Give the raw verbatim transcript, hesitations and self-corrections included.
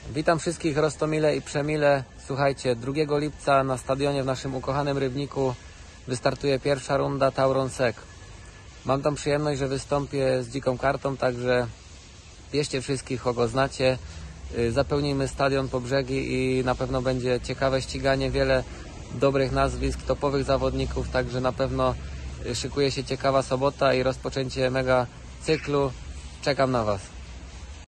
Witam wszystkich Roztomile i Przemile. Słuchajcie, drugiego lipca na stadionie w naszym ukochanym Rybniku wystartuje pierwsza runda Tauron Sek. Mam tam przyjemność, że wystąpię z dziką kartą, także bierzcie wszystkich, kogo znacie. Zapełnijmy stadion po brzegi i na pewno będzie ciekawe ściganie, wiele dobrych nazwisk, topowych zawodników, także na pewno szykuje się ciekawa sobota i rozpoczęcie mega cyklu. Czekam na Was.